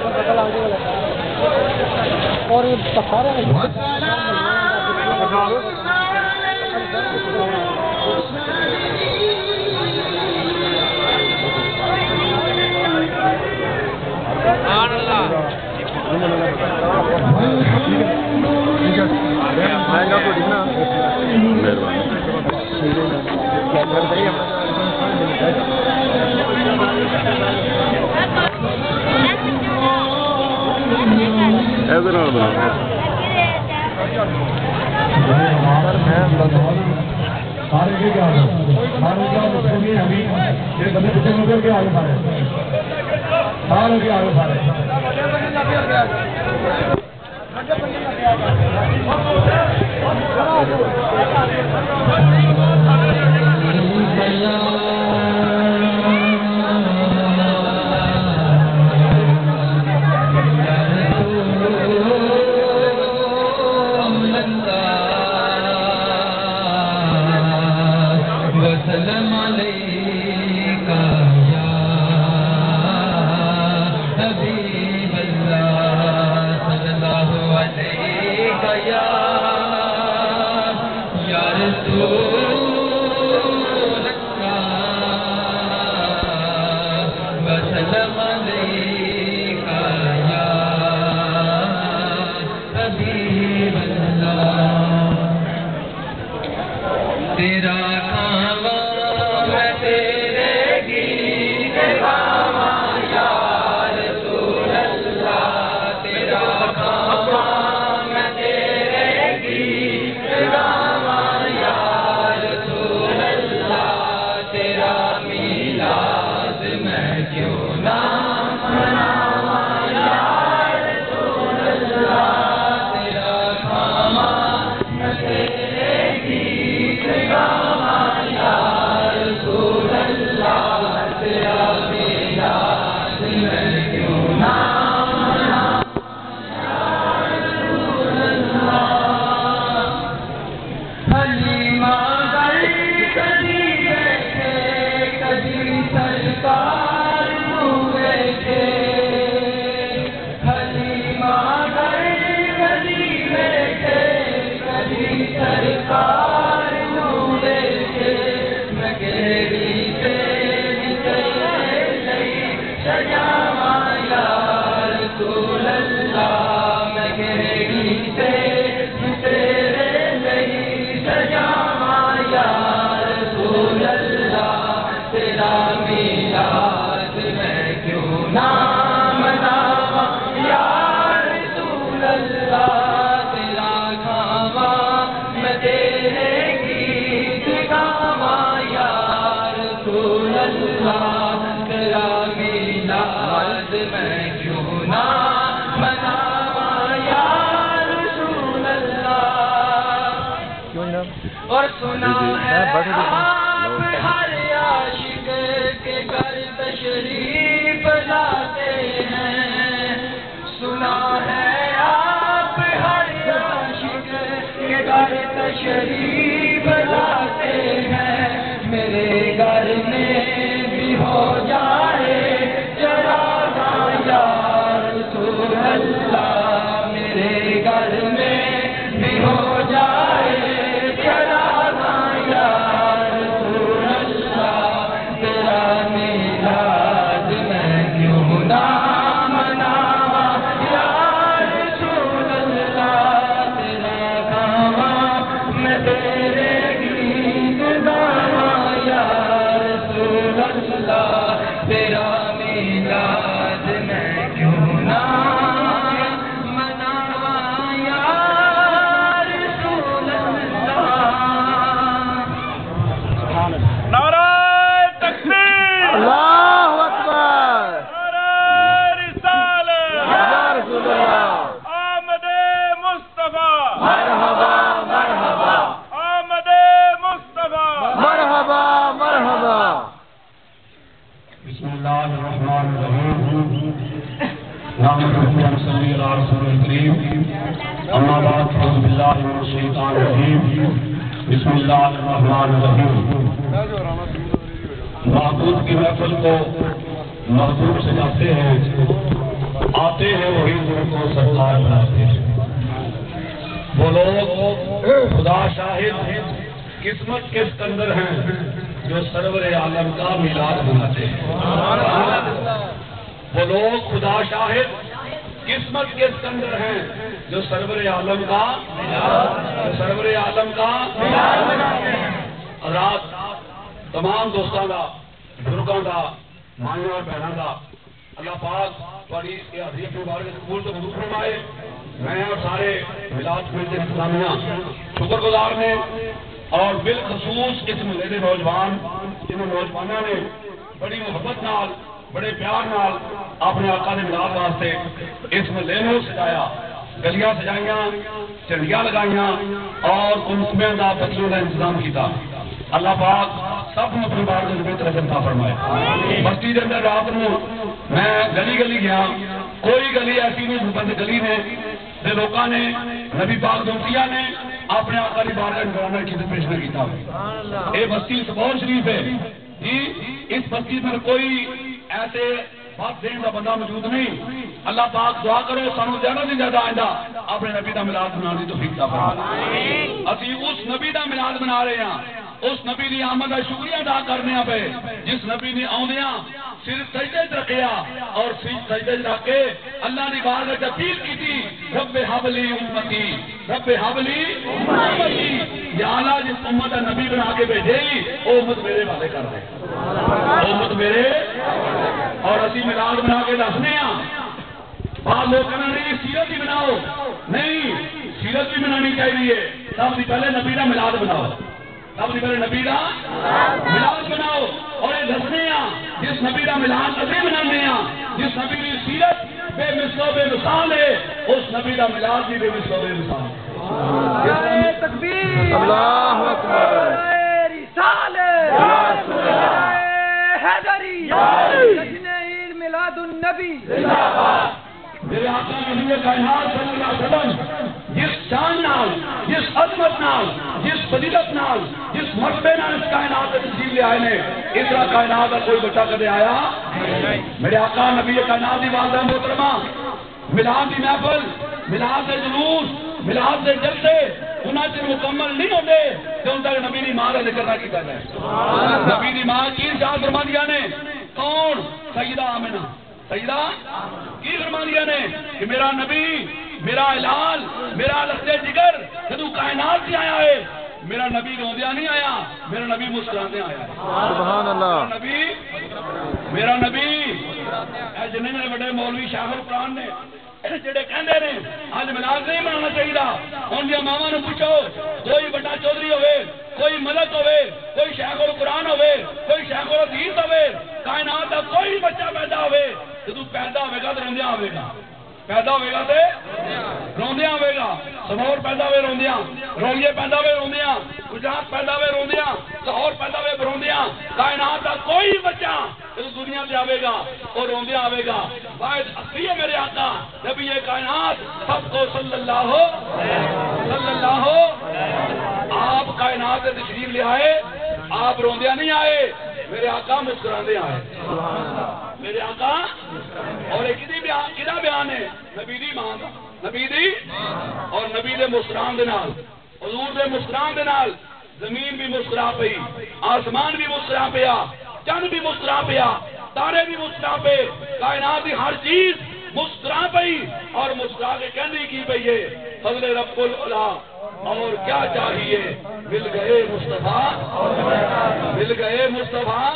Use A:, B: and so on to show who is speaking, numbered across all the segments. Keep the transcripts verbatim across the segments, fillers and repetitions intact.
A: اور سارے
B: اور سنا ہے آپ ہر عاشق کے گھر تشریف لاتے ہیں، سنا ہے آپ ہر عاشق کے گھر تشریف لاتے ہیں، میرے گھر میں بھی ہو جائے چراغاں یا رسول اللہ، میرے گھر میں بھی ہو جائے بسم اللہ الرحمن الرحیم۔ محبوب کی محفل کو محبوب سجاتے ہیں، آپ آتے ہیں وہی ان کو سرکار بناتے ہیں. وہ لوگ خدا شاہد قسمت کے سکندر ہیں جو سرور عالم کا میلاد مناتے ہیں. وہ لوگ خدا شاہد قسمت کے سکندر ہیں جو سرور عالم کا سرور عالم کا رات تمام دوستوں کا بزرگوں کا مائیوں اور بہنوں کا اللہ پاک تھوڑی حدیث مبارک قبول تو ضرور فرمائے. میں اور سارے ملاد ملتے اسلامیہ شکر گزار نے اور بالخصوص اس ملے نوجوان ان نوجوانوں نے بڑی محبت نال بڑے پیار نال اپنے آقا نے ملاد واسطے اس ملے نو سجایا, گلیاں سجائیاں, چڑیاں لگائیاں اور کنسمیاں دا بچیوں کا انتظام کیتا. اللہ پاک سب نے اپنی بار میں بہتر عطا فرمائے. بستی کے اندر رات کو میں گلی گلی گیا, کوئی گلی ایسی نہیں بند گلی نے لوگوں نے نبی پاک دوسیا نے اپنے آقا کی بارگاہ نگرانہ کی پیش نہ کیتا. یہ بستی سپور شریف ہے جی. اس بستی پر کوئی ایسے بات دین کا بندہ موجود نہیں. اللہ پاک دعا کرو سانو زیادہ سے زیادہ آئندہ اپنے نبی کا ملاد منانے کی توفیق عطا فرمائے. اسی اس نبی کا ملاد منا رہے ہیں, اس نبی کی آمد کا شکریہ ادا کرنے پہ جس نبی نے آدھا صرف سجدے رکھیا اور صرف سجدے رکھ کے اللہ نے بارگاہ اپیل کی تھی رب حبلی امتی رب حبلی امتی. یا اللہ جس امت کا نبی بنا کے بھیجے وہ امت میرے والے کر دے, وہ امت میرے. اور اسی ملاد بنا کے دسنے ہاں. بعض لوگ کہنا نہیں سیرت ہی بناؤ, نہیں سیرت بھی بنانی چاہیے. سب سے پہلے نبی کا ملاد بناؤ, سب سے پہلے نبی کا ملاد بناؤ. اور یہ دسنے ہاں جس نبی کا ملاد ابھی بنانے ہاں, جس نبی کی سیرت بے مثل و بے مثال ہے, اس نبی کا ملاد بھی بے مثل و بے مثال ہے.
A: تکبیر,
C: اللہ اکبر,
A: رسالت, حیدری, جشن عید میلاد النبی.
B: میرے آقا نبی کائنات صلی اللہ علیہ وسلم جس شان نال, جس عظمت نال, جس فضیلت نال, جس مرتبے نال اس کائنات میں تشریف لے آئے نے, اس طرح کائنات کا کوئی بچہ کدے آیا. میرے آقا نبی کائنات کی والدہ محترمہ ملاد کی محفل, ملاد کے جلوس, ملاد کے جلسے انہاں سے مکمل نہیں ہوتے جب تک نبی کی ماں کا ذکر نہ کیا جائے. نبی کی ماں کی ارشاد فرما دیا نے, کون؟ سیدہ آمنہ. سیدہ کی فرما دیا نے کہ میرا نبی, میرا الہال, میرا لخت جگر جدو کائنات سے آیا ہے, میرا نبی روندیا نہیں آیا, میرا نبی مسکراندے آیا ہے.
C: سبحان اللہ.
B: میرا نبی, میرا نبی اے جنہیں میرے بڑے مولوی شاہ القرآن نے جڑے کہندے نے اج ملاد نہیں منانا چاہیے, ان دی ماواں نوں پوچھو, کوئی بڑا چودھری ہوئے, کوئی ملک ہوئے, کوئی شیخ القرآن ہوئے, کوئی شیخ الحدیث ہوئے, کائنات کا کوئی بچہ پیدا ہوئے, جدوں پیدا ہوئے گا تو روندیا ہوئے گا, پیدا ہوئے گا تے روندیا ہوئے گا. سمور پیدا ہوئے روندیا, رولیے پیدا ہوئے روندیا, گجرات پیدا ہوئے روندیا, لاہور پیدا ہوئے روندیا. کائنات کا کوئی بچہ جب دنیا سے آئے گا اور روندیا آئے گا. واحد اصلی ہے میرے آقا نبی کائنات سب کو صلی اللہ ہو صلی اللہ ہو. آپ کائنات سے تشریف لے آئے, آپ روندیا نہیں آئے, میرے آقا مسکراندے آئے. میرے آقا اور ایک بیان کدا بیان ہے نبی دی ماں دا, نبی دی اور نبی دے مسکران دے نال, حضور دے مسکران دے نال زمین بھی مسکرا پئی, آسمان بھی مسکرا پیا, چند بھی مسکرا پیا, تارے بھی مسکرا پے, کائنات کی ہر چیز مسکرا پئی اور مسکرا کے کہنے کی پئی ہے فضل رب العلا. اور کیا چاہیے, مل گئے مصطفیٰ, مل گئے مصطفیٰ.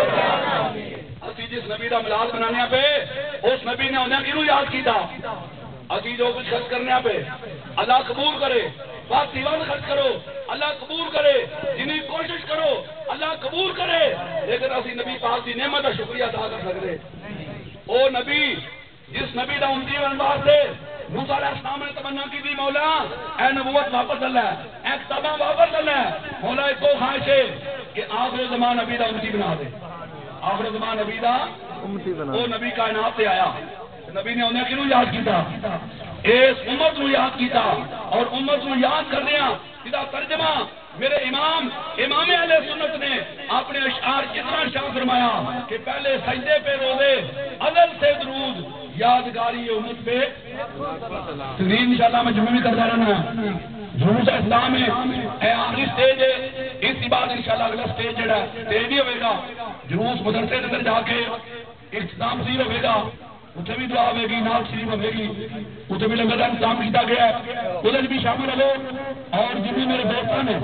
B: اسی جس نبی کا ملاد بنانے پہ اس نبی نے انہیں کیوں یاد کیتا. اسی جو کچھ خرچ کرنے پہ اللہ قبول کرے, بات دیوان خرچ کرو اللہ قبول کرے, جنہیں کوشش کرو اللہ قبول کرے, لیکن اسی نبی پاک کی نعمت کا شکریہ ادا کر سکتے. او نبی جس نبی کا امتی بن واسطے موسیٰ علیہ السلام نے تمنا کی تھی, مولا اے نبوت واپس چل ہے, اے کتاباں واپس چل ہے, مولا ایک کو خواہش ہے کہ آخر زمان نبی کا امتی بنا دے. آخر زمان نبی کا
C: امتی بنا,
B: وہ نبی کائنات سے آیا, نبی نے انہیں کیوں یاد کیتا, اس امت کو یاد کیتا اور امت کو یاد کر دیا. سیدھا ترجمہ میرے امام امام اہل سنت نے اپنے اشعار کتنا شان فرمایا کہ پہلے سجدے پہ روزے ازل سے درود یادگاری امت پہ تقریر انشاءاللہ میں جمعہ بھی کرتا رہنا ہے. جلوس اسلام ہے اے آخری سٹیج ہے. اس کے بعد انشاءاللہ اگلا سٹیج جڑا ہے سٹیج بھی ہوئے گا جلوس مدرسے کے اندر جا کے اختتام پذیر ہوئے گا. اتنے بھی دعا ہوئے گی نعت شریف ہوئے گی. اتنے بھی لنگر کا انتظام کیا گیا ہے ادھر بھی شامل ہو. اور جن بھی میرے دوست نے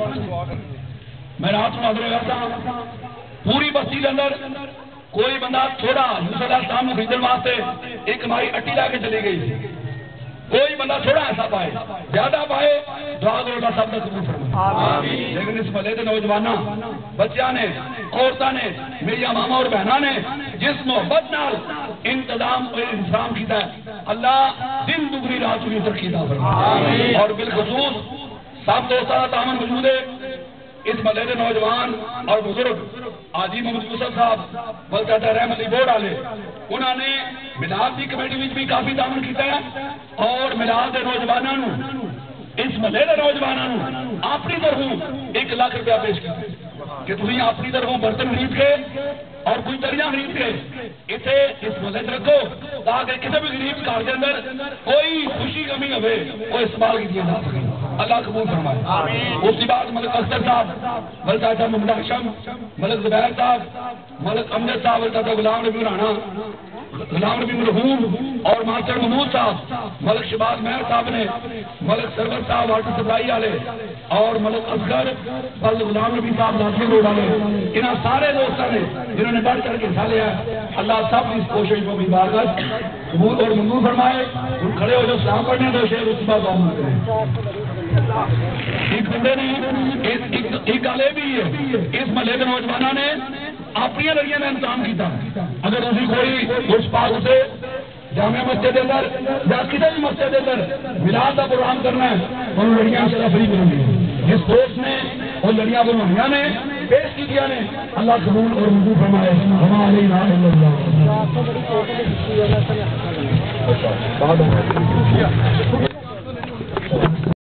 B: میں رات کو حاضر کرتا پوری بستی کے اندر کوئی بندہ تھوڑا یوسف علیہ السلام کو خریدنے واسطے ایک مائی اٹی لا کے چلی گئی. کوئی بندہ تھوڑا ایسا پائے زیادہ پائے دعا کرو اللہ سب کا قبول فرمائے. لیکن اس ملے کے نوجوانوں بچیاں نے عورتوں نے میری ماما اور بہنوں نے جس محبت نال انتظام اور انتظام کیا ہے اللہ دن دگنی رات کی ترقی عطا فرمائے. اور بالخصوص سب دوستوں کا تعاون موجود ہے. اس ملے کے نوجوان اور بزرگ حاجی محمد یوسف صاحب بلکہ رحمت علی بورڈ والے انہوں نے میلاد کی کمیٹی میں بھی کافی تعاون کیا ہے. اور میلاد کے نوجوانوں اس ملے کے نوجوانوں اپنی طرف ایک لاکھ روپیہ پیش کیا کہ تھی اپنی طرف برتن خرید کے اور کوئی دریا خرید کے اسے اس ملے سے رکھو تاکہ کسی بھی غریب گھر کے اندر کوئی خوشی کمی ہوئے وہ استعمال کی دیا جا سکے. اللہ قبول فرمائے. اس کے بعد ملک اختر صاحب ملک صاحب محمد ہاشم ملک زبیر صاحب ملک امجد صاحب ملک غلام نبی رانا غلام نبی مرحوم اور ماسٹر محمود صاحب ملک شباز مہر صاحب نے ملک سرور صاحب واٹر سپلائی والے اور ملک اصغر ملک غلام نبی صاحب لازمی روڈ والے انہاں سارے دوستوں نے جنہوں نے بڑھ چڑھ کے حصہ لیا ہے اللہ سب اس کوشش کو بھی بارگاہ قبول اور منظور فرمائے. کھڑے ہو جو سلام پڑھنے دو شیر اس کے بعد دعا کریں. ایک بندے نے ایک گل یہ بھی ہے اس محلے کے نوجوانوں نے اپنی لڑکیاں کا انتظام کیا. اگر تھی کوئی اس پاس سے جامع مسجد کے اندر یا کسی بھی مسجد کے اندر میلاد کا پروگرام کرنا ہے ان لڑکیاں ان شاء اللہ فری کریں گے. جس دوست نے اور لڑیاں بنوائیاں نے پیش کی نے اللہ قبول اور منظور فرمائے. ہمارے اللہ